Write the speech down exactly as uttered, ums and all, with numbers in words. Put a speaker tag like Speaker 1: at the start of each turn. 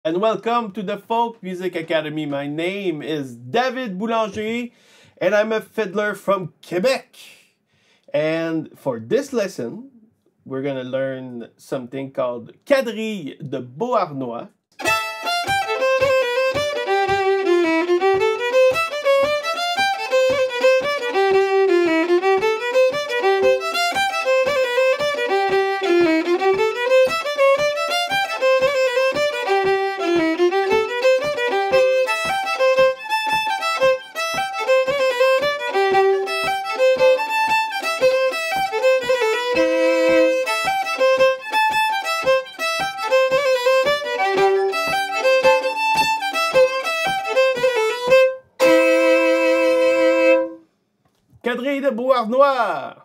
Speaker 1: And welcome to the Folk Music Academy. My name is David Boulanger and I'm a fiddler from Quebec. And for this lesson, we're gonna learn something called Quadrille de Beauharnois. Quadrille de Beauharnois.